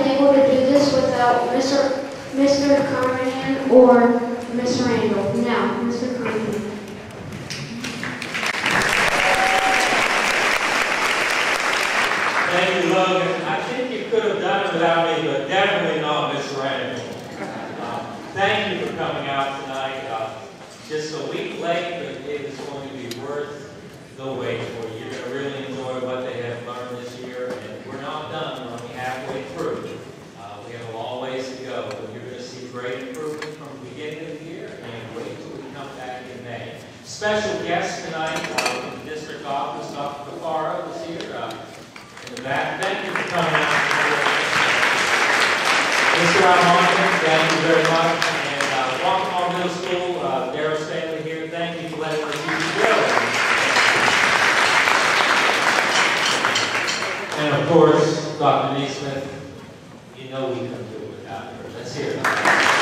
been able to do this without Mr. Carnahan or Mr. Randall. Now, Mr. Carnahan. Thank you, Logan. I think you could have done it without me, but definitely not Miss Randall. Thank you for coming out tonight. Just a week late, but it is going to be worth the wait for you. You're going to really enjoy what they have learned this year, and we're not done. We're only halfway through. We have a long ways to go, but you're going to see great improvement from the beginning of the year, and wait till we come back in May. Special guest tonight from the district office, Dr. Caparo is here. In the back. Thank you for coming out. Mr. Almonte, thank you very much. And Waccamaw Middle School, Darryl Stanley here, thank you for letting us use the building. And of course, Dr. Neesmith, you know we couldn't do it without her. Let's hear it.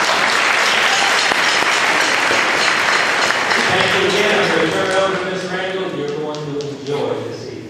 Thank you again. I'm going to turn it over to Ms. Randall. You're going to enjoy this evening.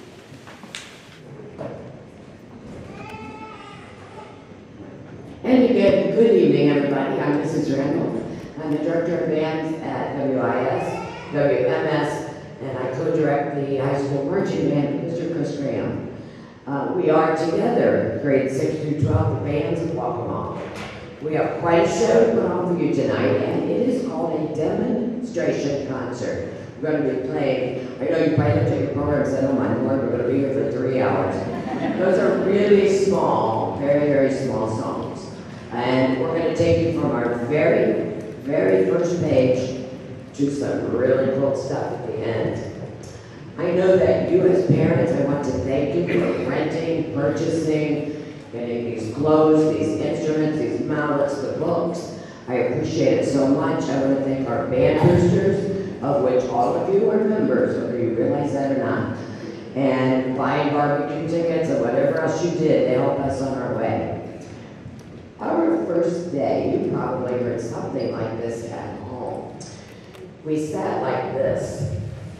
And again, good evening, everybody. I'm Mrs. Randall. I'm the Director of Bands at WIS, WMS, and I co-direct the high school marching band with Mr. Chris Graham. We are together, grades 6 through 12, the bands of Waccamaw. We have quite a show to put on for you tonight, and it is called a demonstration concert. We're going to be playing, I know you probably looked at your program and said, oh my Lord, we're going to be here for 3 hours. Those are really small, very, very small songs. And we're going to take you from our very, very first page to some really cool stuff at the end. I know that you as parents, I want to thank you for renting, purchasing, getting these clothes, these instruments, these mallets, the books. I appreciate it so much. I want to thank our band boosters, of which all of you are members, whether you realize that or not. And buying barbecue tickets or whatever else you did to help us on our way. Our first day, you probably heard something like this at home. We sat like this.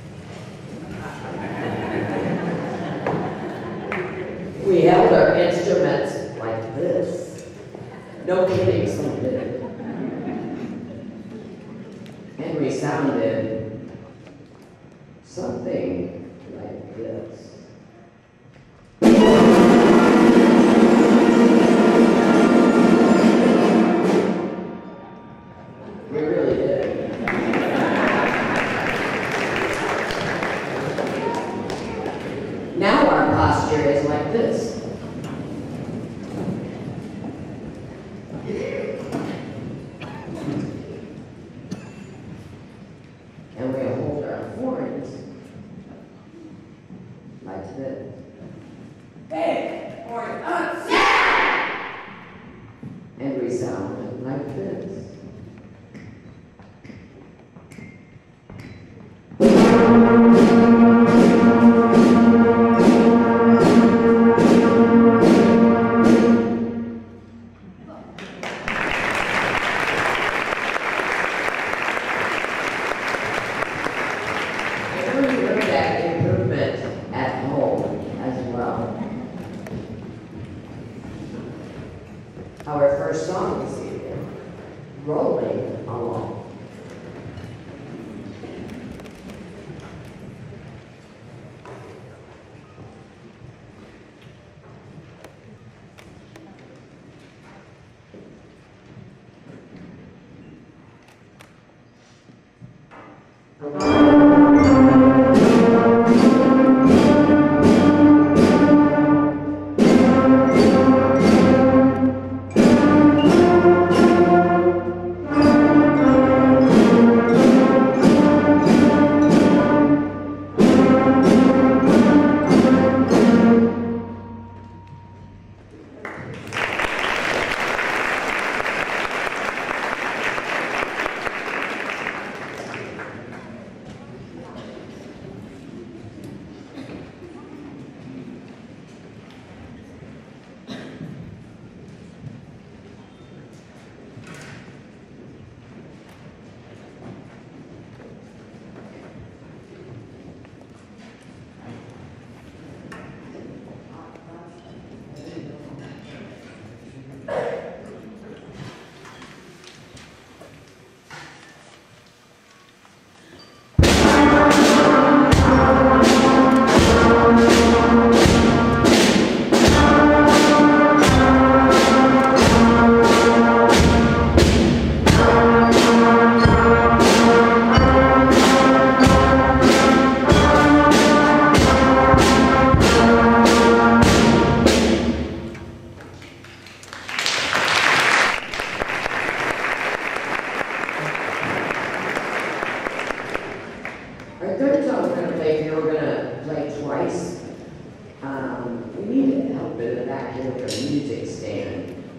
We held our instruments like this. No kidding, some did. And we sounded something like this.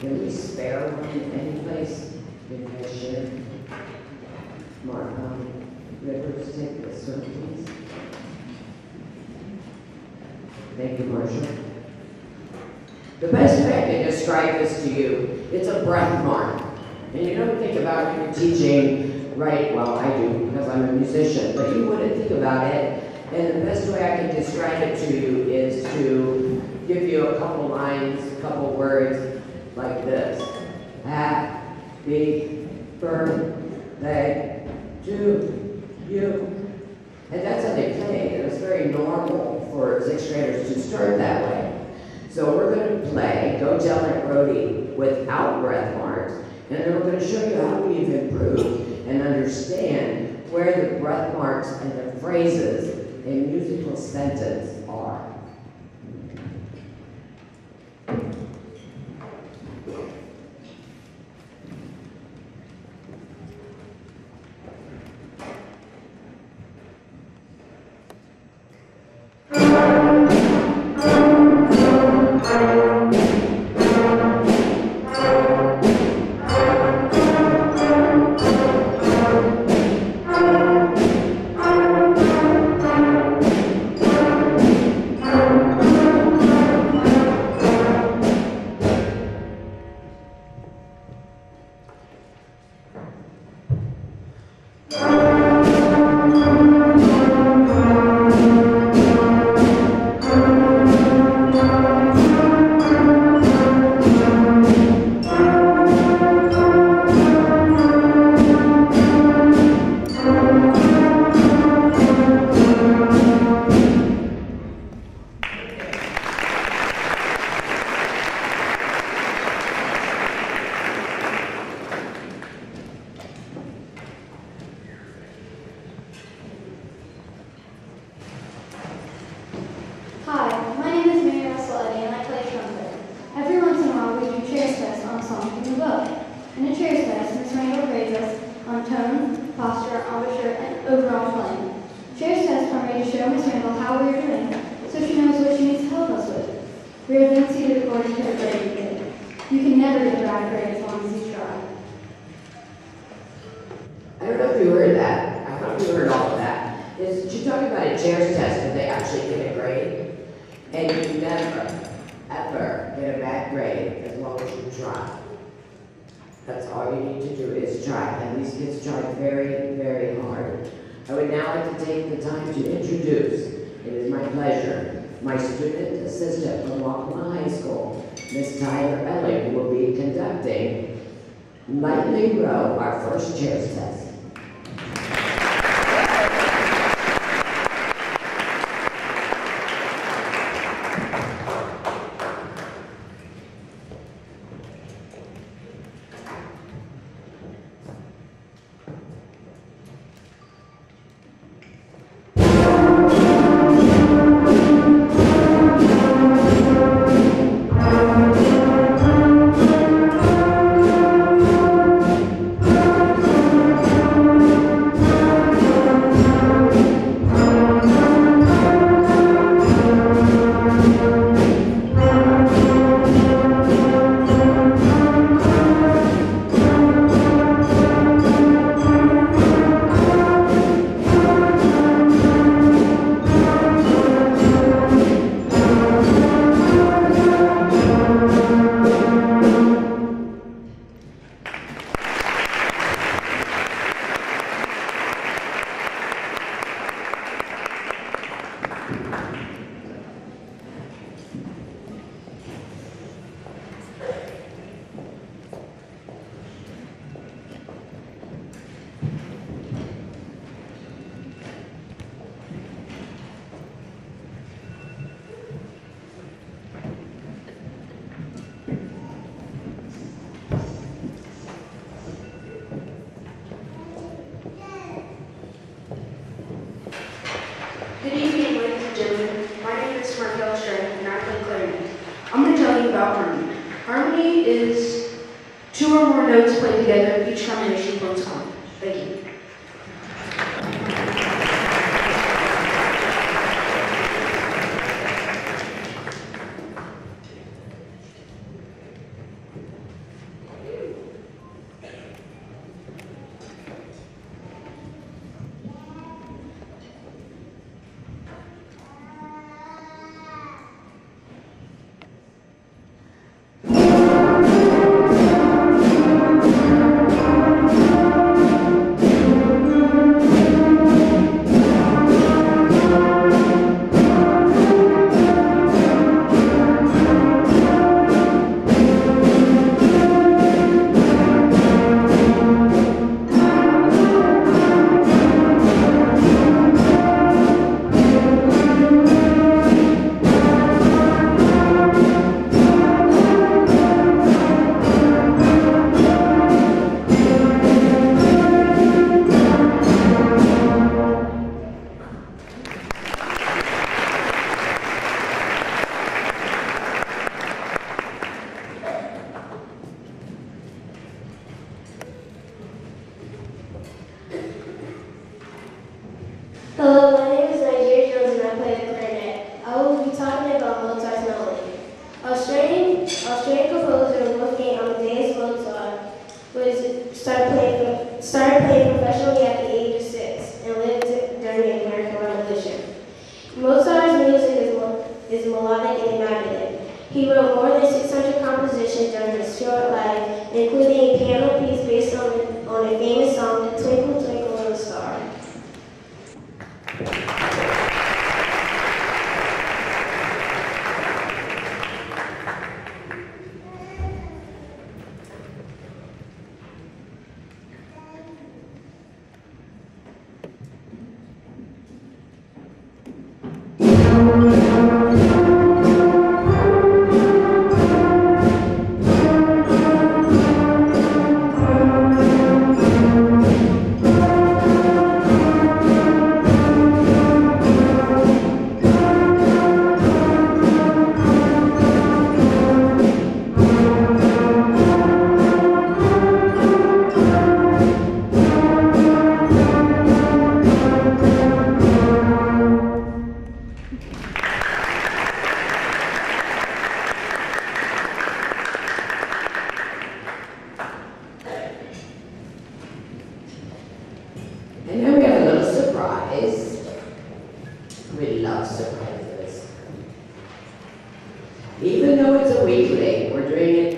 Can we spare one any place in cashier? Mark, Rivers, take this one, please. Thank you, Marshall. The best way I can describe this to you, it's a breath mark. And you don't think about your teaching, right? Well, I do, because I'm a musician, but you wouldn't think about it. And the best way I can describe it to you is to give you a couple lines, a couple words like this. Happy birthday to you. And that's how they play. And it's very normal for 6th graders to start that way. So we're going to play Go Tell Aunt Rhody without breath marks. And then we're going to show you how we've improved and understand where the breath marks and the phrases in musical sentence are. Hi, my name is Mary Russell Eddy and I play trumpet. Every once in a while we do chairs test on songs from the book. In a chairs test, Miss Randall grades us on tone, posture, embouchure, and overall playing. Chairs tests are made to show Miss Randall how we are doing, so she knows what she needs to help us with. We are then seated according to the grade we get. You can never get a bad grade as long as you try. I don't know if you heard that. I hope you heard all of that. She's talking about a chairs test where they actually get a grade. And you never, ever get a bad grade as long as you try. That's all you need to do is try. And these kids try very, very hard. I would now like to take the time to introduce, it is my pleasure, my student assistant from Waccamaw High School, Miss Tyler Elling, who will be conducting Lightly Row, our first chairs test. Good evening, ladies and gentlemen. My name is Randall and I play clarinet. I'm going to tell you about harmony. Harmony is two or more notes played together, each combination floats on. Thank you.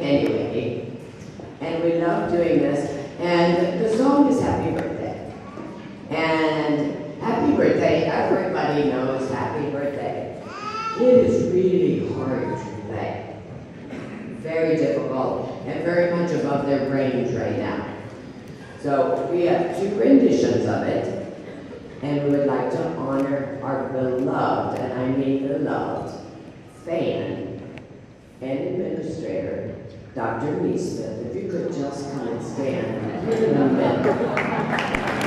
anyway. And we love doing this. And the song is Happy Birthday. And happy birthday, everybody knows happy birthday. It is really hard to play. Very difficult and very much above their brains right now. So we have 2 renditions of it, and we would like to honor our beloved, and I mean beloved, fan and administrator, Dr. Neesmith. If you could just come and stand in a minute.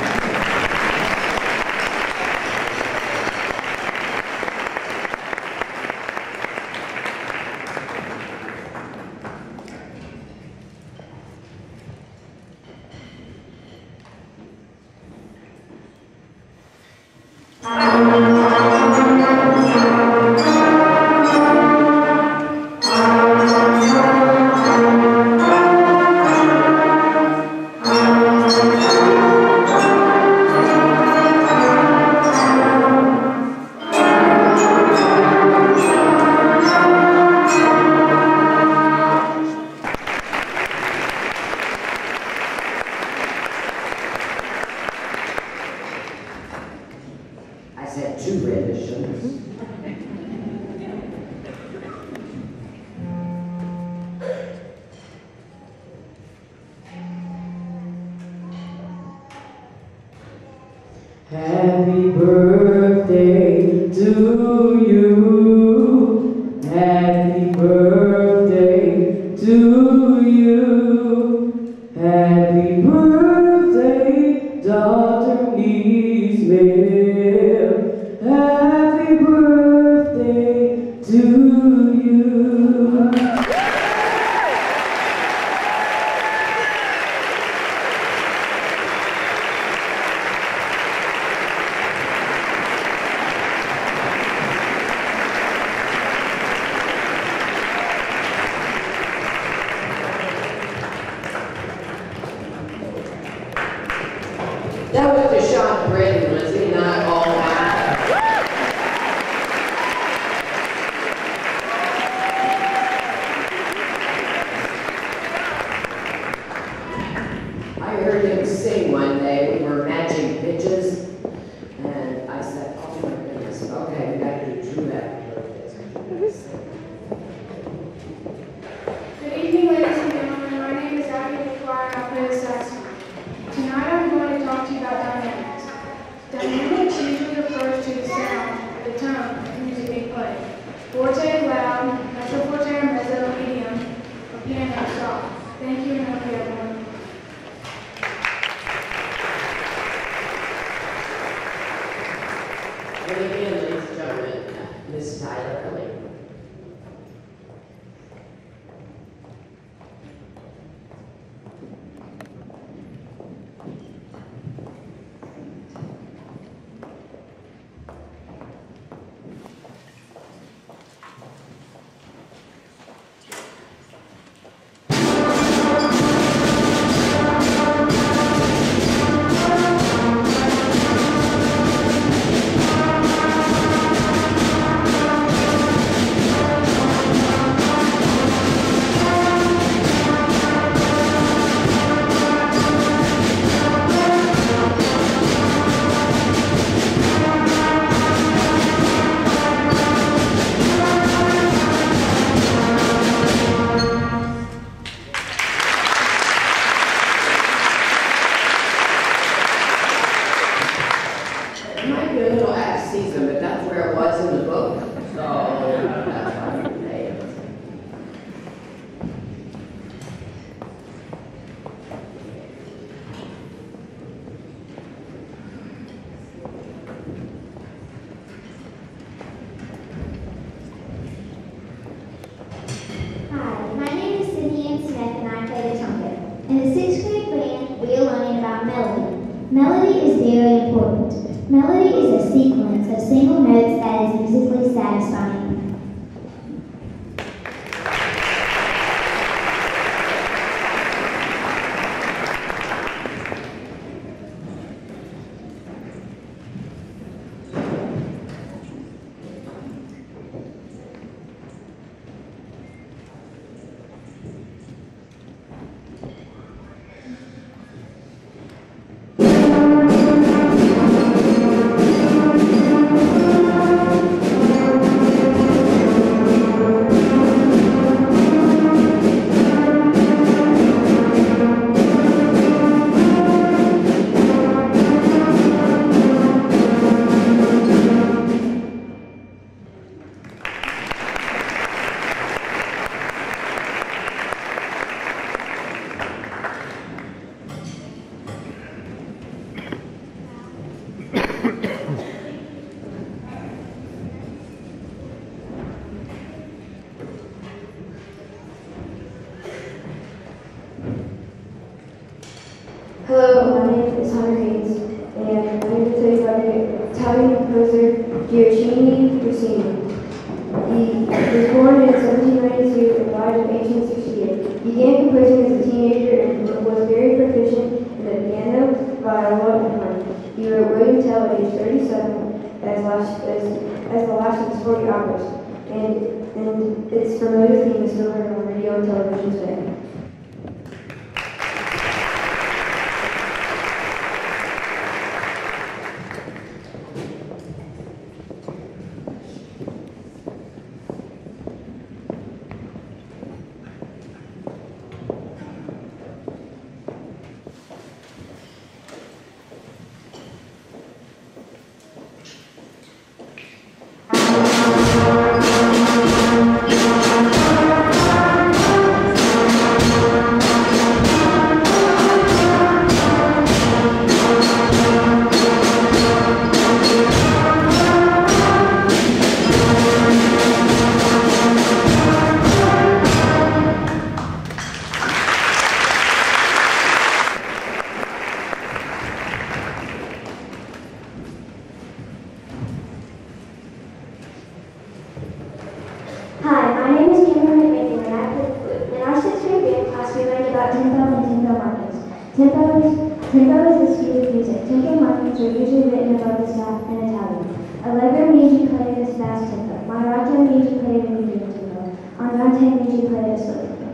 Happy birthday to you. Happy birthday to you. Happy birthday, Dr. Neesmith. Happy birthday to you. That was Deshaun Britton, was he not all that? I heard him sing one day. We were matching pitches, and I said, oh my goodness, okay, we got to do true happy birthdays. Good evening, ladies and gentlemen. My name is Abby McGuire, and I play the saxophone. Tonight I'm going to talk to you about dynamics. Dynamics usually refers to the sound, the tone of music being played. Forte, loud, mezzo forte, mezzo, medium, or piano, soft. Thank you, and have a good everyone. And again, ladies and gentlemen, Miss Tyler Elling. Melody is very important. Melody is a sequence of single notes that is musically satisfying. Hello, my name is Hunter Haynes, and I'm going to tell you about the Italian composer Gioacchino Rossini. He was born in 1792 and died in 1868. He began composing as a teenager and was very proficient in the piano, viola, and harp. He wrote William Tell at age 37 as the last of his 40 operas, and its familiar theme is still heard on radio and television today. Hi, my name is Kembriana Bryant, and I play flute. In our sixth grade band class, we learned about tempo and tempo markings. Tempo is the speed of music. Tempo markings are usually written above the staff in Italian. Allegro means you play at a fast tempo. Moderato means you play at a medium tempo. Andante means you play at a slow tempo.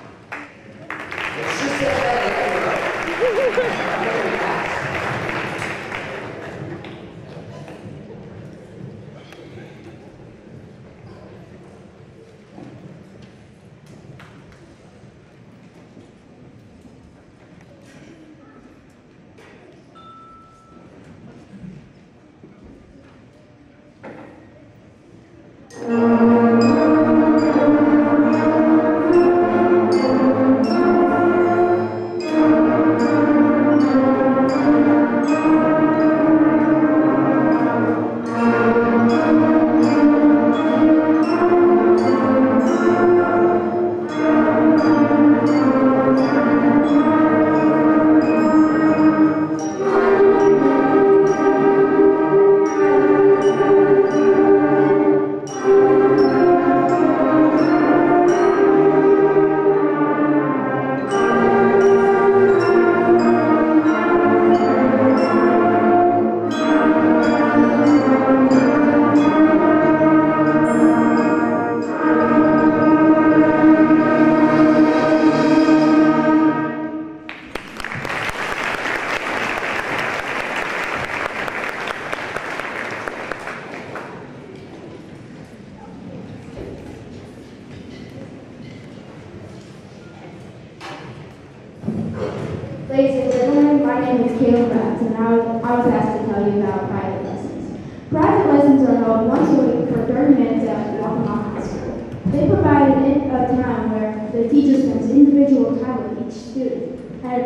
Ladies and gentlemen, my name is and I was asked to tell you about private lessons. Private lessons are held once a week for 30 minutes at Waccamaw High School. They provide a time where the teacher spends individual time with each student at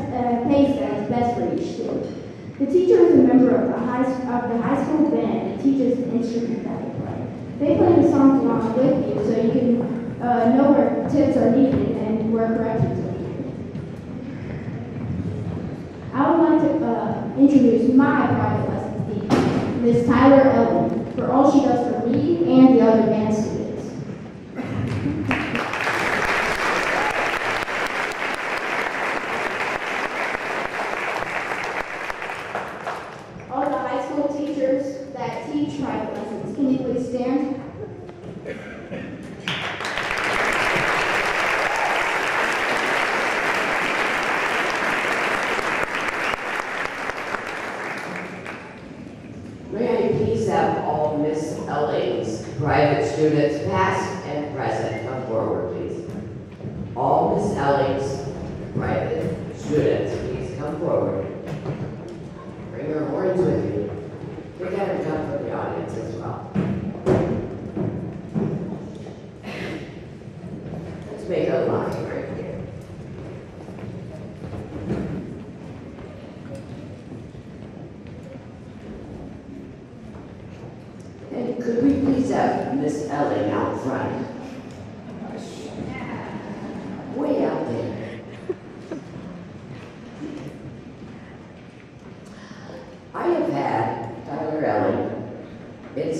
a pace that is best for each student. The teacher is a member of the high school band and teaches the instrument that they play. They play the songs along with you so you can know where tips are needed and where corrections are needed. I would like to introduce my private lessons teacher, Miss Tyler Elling, for all she does for me and the other band students. All the high school teachers that teach private lessons, can you please stand? May I please have all Miss Elling's private students, past and present, come forward, please. All Miss Elling's private students, please come forward. Bring your horns with you. We got to come from the audience as well. Let's make a line right here. And could we please have Miss Elling out front? Way out there.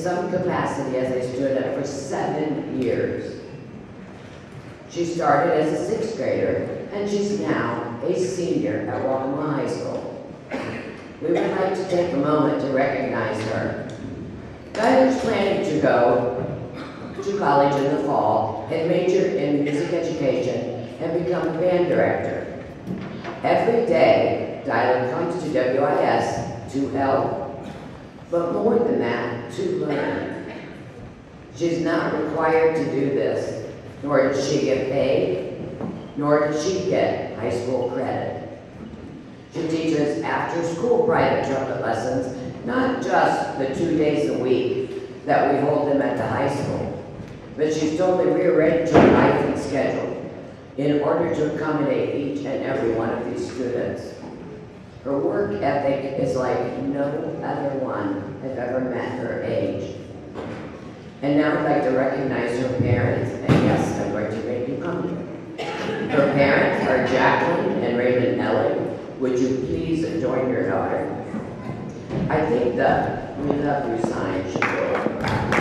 some capacity as a student for 7 years. She started as a 6th grader, and she's now a senior at Waccamaw High School. We would like to take a moment to recognize her. Tyler's planning to go to college in the fall and major in music education and become a band director. Every day, Tyler comes to WHS to help, but more than that, to learn. She's not required to do this, nor does she get paid, nor does she get high school credit. She teaches after-school private trumpet lessons, not just the 2 days a week that we hold them at the high school, but she's totally rearranged her life and schedule in order to accommodate each and every one of these students. Her work ethic is like no other one I've ever met her age. And now I'd like to recognize her parents, and yes, I'm going to make you come here. Her parents are Jacqueline and Raymond Elling. Would you please join your daughter? I think the "We Love You" sign should go.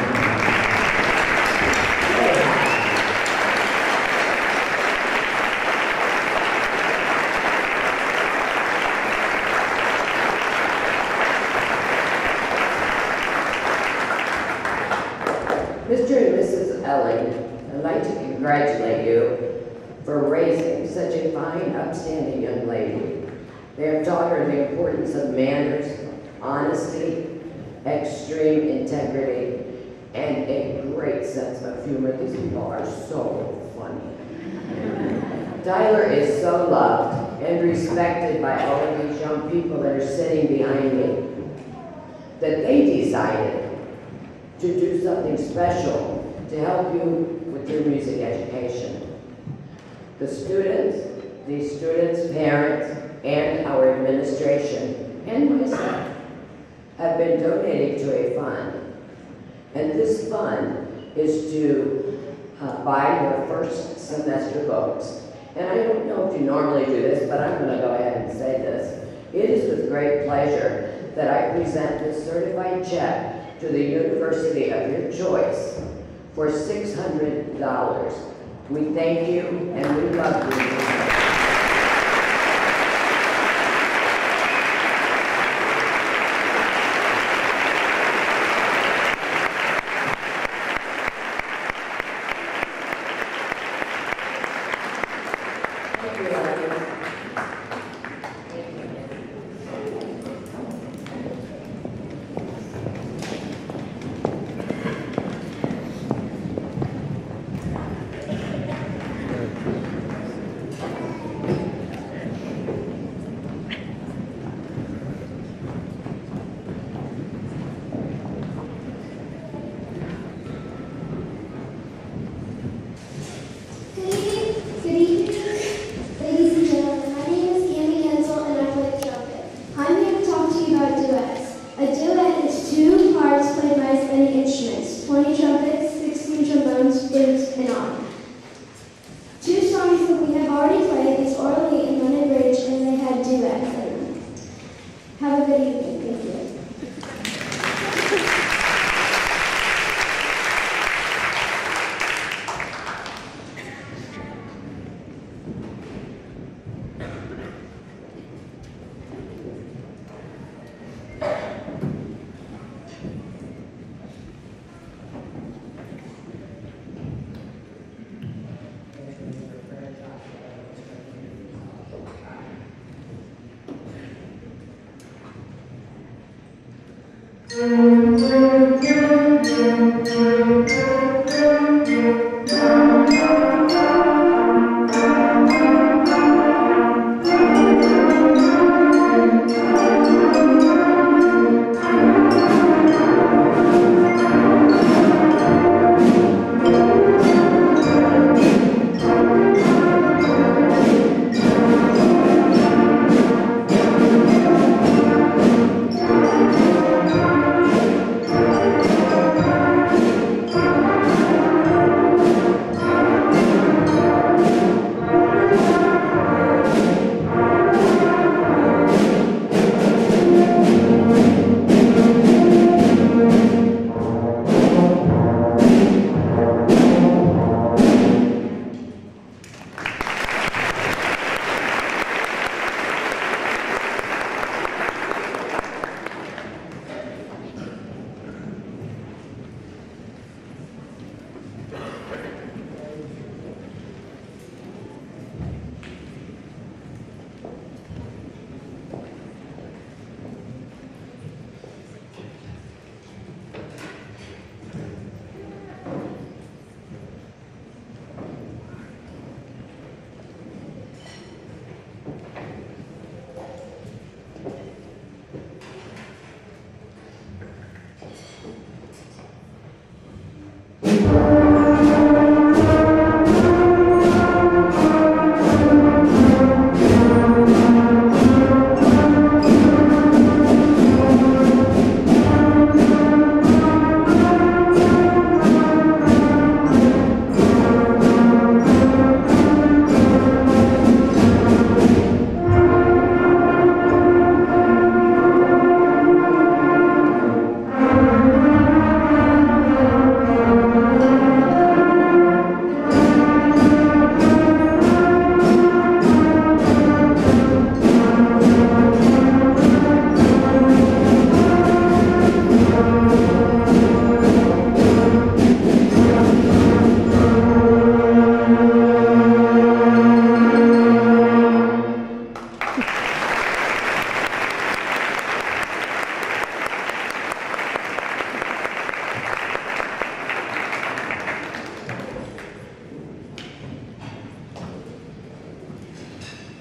Mr. and Mrs. Elling, I'd like to congratulate you for raising such a fine, upstanding young lady. They have taught her the importance of manners, honesty, extreme integrity, and a great sense of humor. These people are so funny. Tyler is so loved and respected by all of these young people that are sitting behind me that they decided to do something special to help you with your music education. The students, these students' parents, and our administration, and myself, have been donating to a fund. And this fund is to buy your first semester books. And I don't know if you normally do this, but I'm going to go ahead and say this. It is with great pleasure that I present this certified check to the university of your choice for $600. We thank you and we love you.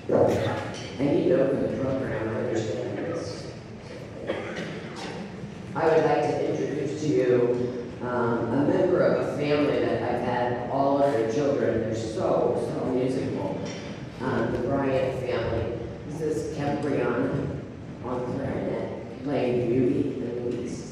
And you know from the program, I understand this. I would like to introduce to you a member of a family that I've had all of their children. They're so musical. The Bryant family. This is Kembriana on Clarinet, playing Beauty and the Beast.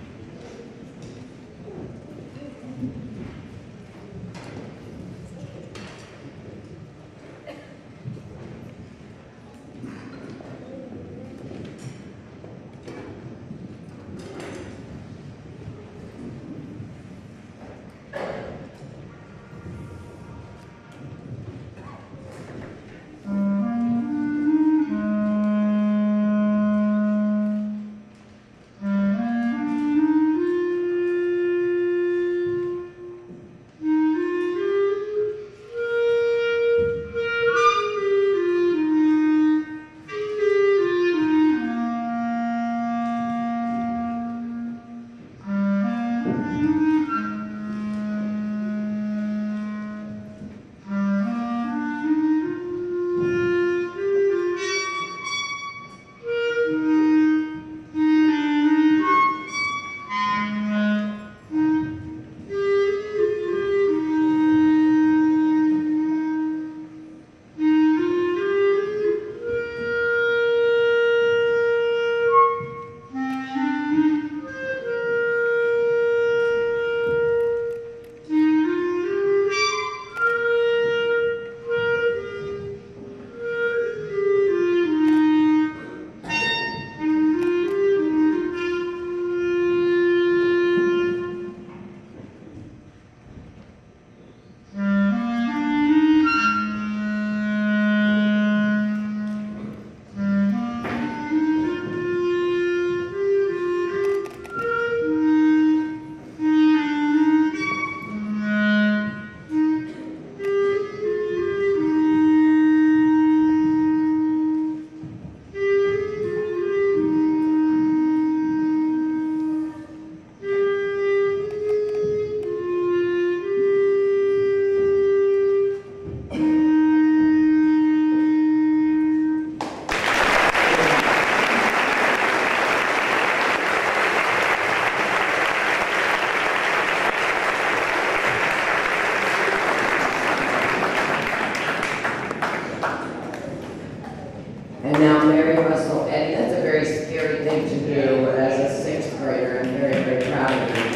And now Mary Russell Eddy. That's a very scary thing to do as a sixth grader. I'm very, very proud of you.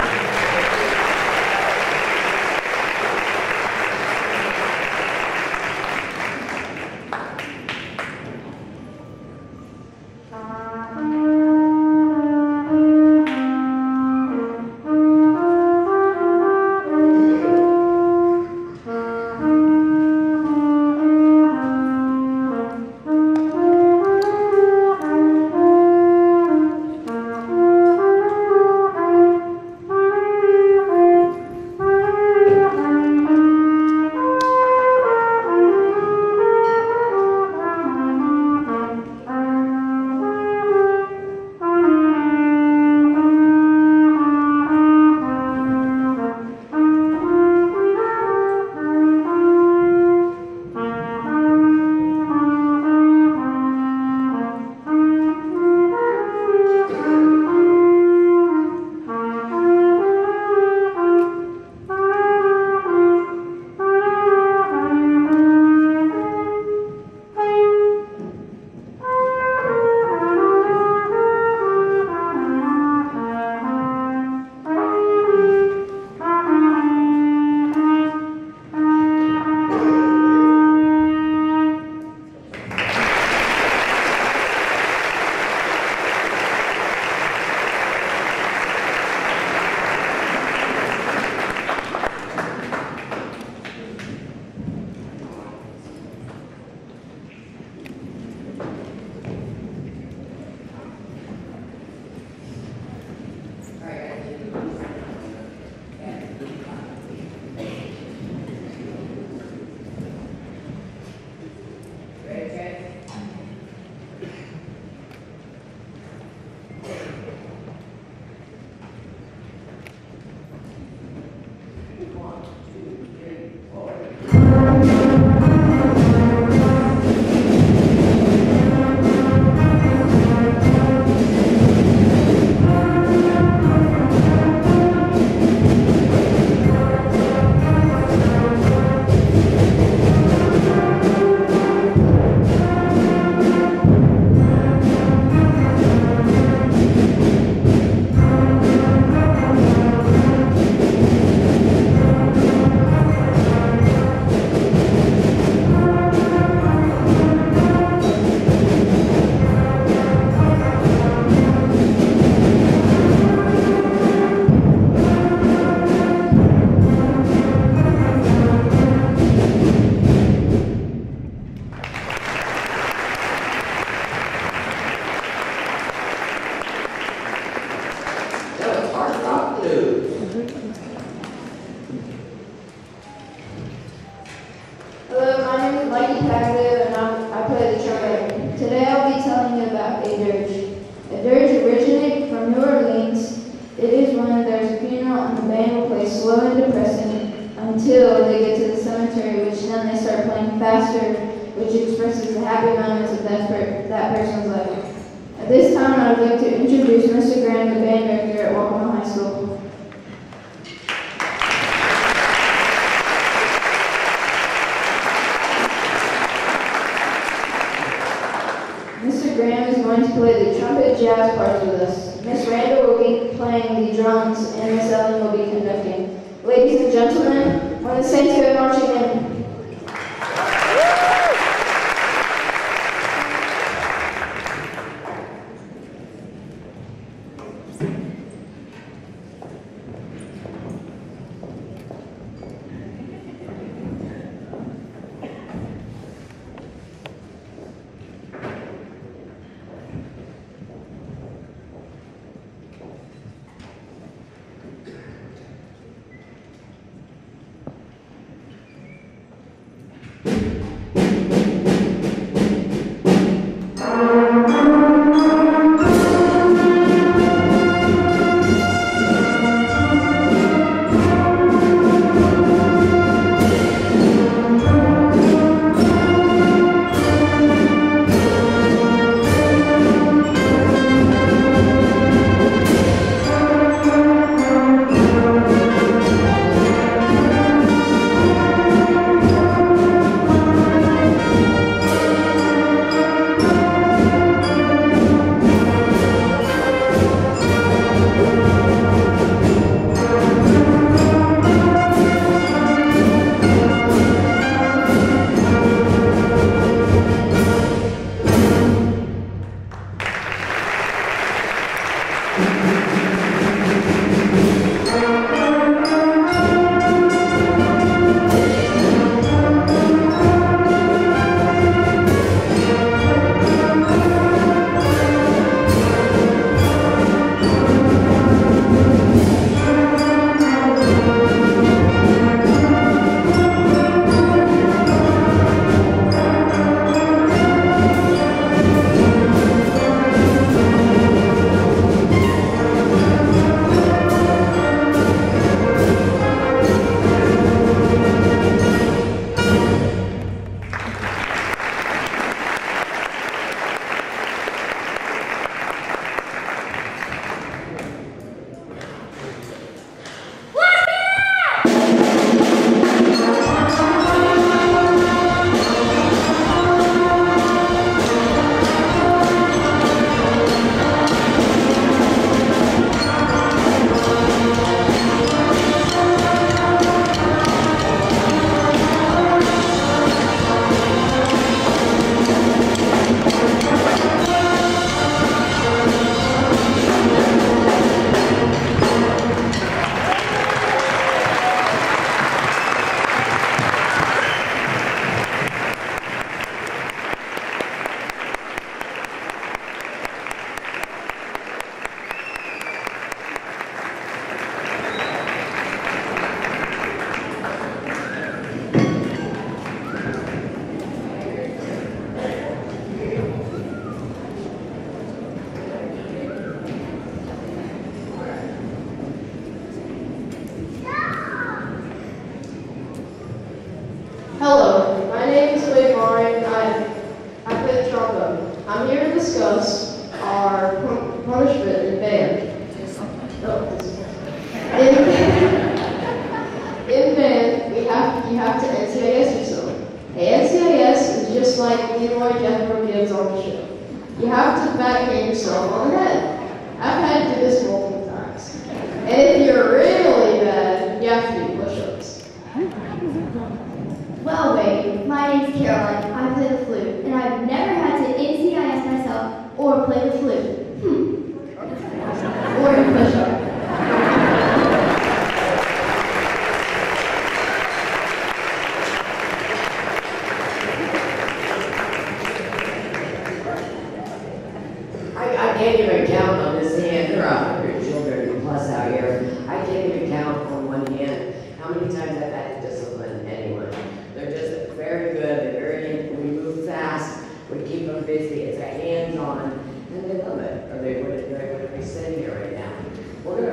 then they start playing faster, which expresses the happy moments of that person's life. At this time, I would like to introduce Mr. Graham, the band director at Waccamaw High School. Mr. Graham is going to play the trumpet jazz parts with us. Miss Randall will be playing the drums, and Miss Elling will be conducting. Ladies and gentlemen, when the Saints go marching in.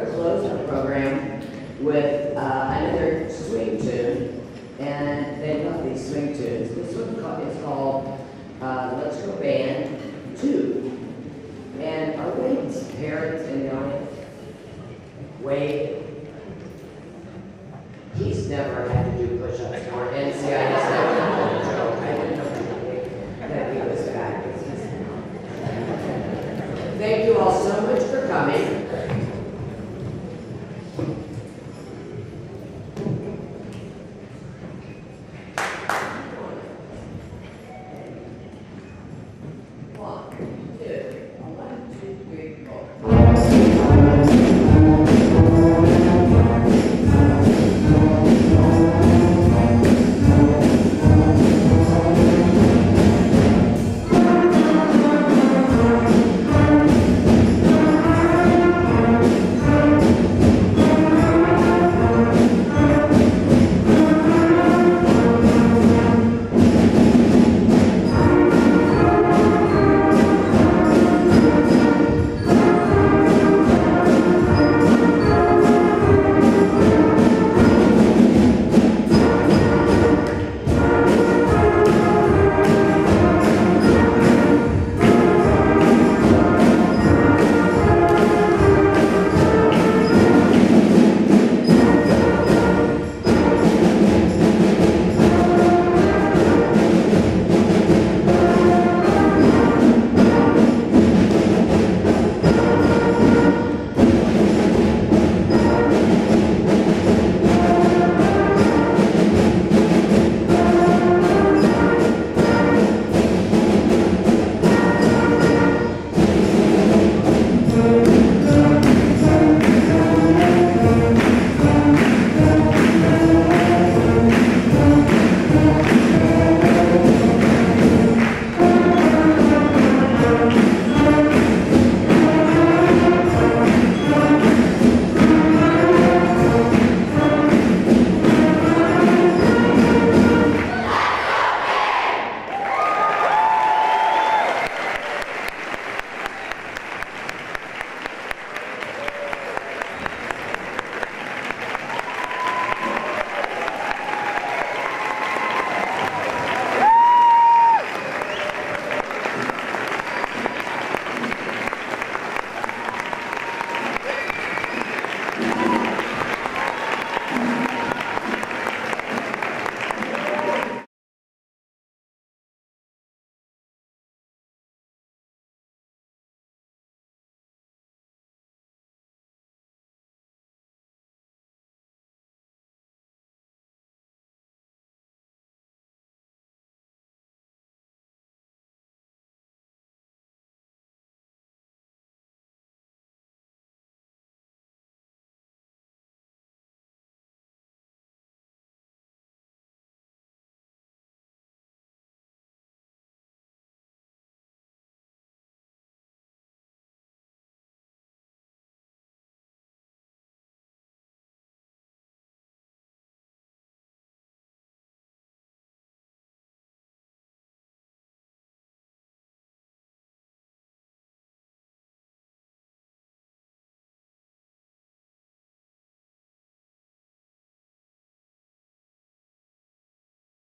With another swing tune, and they of these swing tunes. This one is called Let's Go Band 2. And our Wade's parents in the audience, Wade, he's never had to do push-ups or NCIS. I didn't know that he was back. Thank you all so much for coming.